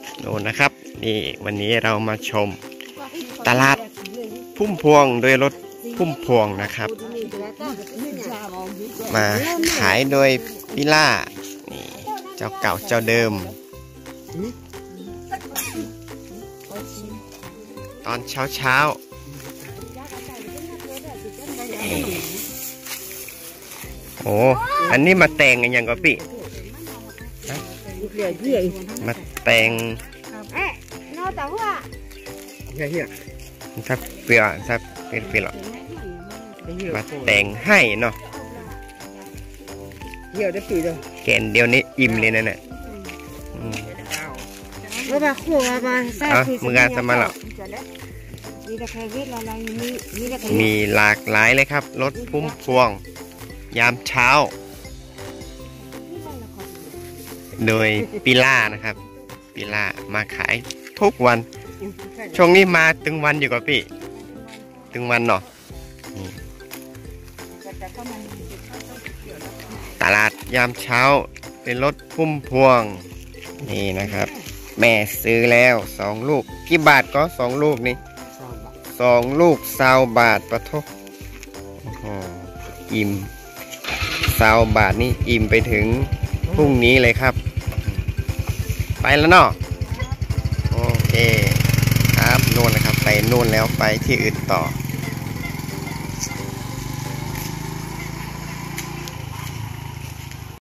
โน่นนะครับนี่วันนี้เรามาชมตลาดพุ่มพวงโดยรถพุ่มพวงนะครับมาขายโดยพิล่านี่เจ้าเก่าเจ้าเดิมตอนเช้าโอ้อันนี้มาแต่งกันยังก็พี่มาแต่งถ้าเปลี่ยนถ้าเป็นเปลี่ยนหรอมาแต่งให้เนาะแกนเดียวนี้อิ่มเลยนั่นแหละมืองานสมาร์ทมีหลากหลายเลยครับรถพุ่มพวงยามเช้าโดยปิล่านะครับปิล่ามาขายทุกวันช่วงนี้มาตึงวันอยู่กับพี่ตึงวันเนาะตลาดยามเช้าเป็นรถพุ่มพวงนี่นะครับแม่ซื้อแล้ว2 ลูกกี่บาทก็2 ลูกนี่2 ลูก20 บาทปะทุอิ่ม20 บาทนี่อิ่มไปถึงพรุ่งนี้เลยครับไปแล้วเนาะโอเคครับโน่นนะครับไปโน่นแล้วไปที่อื่นต่อ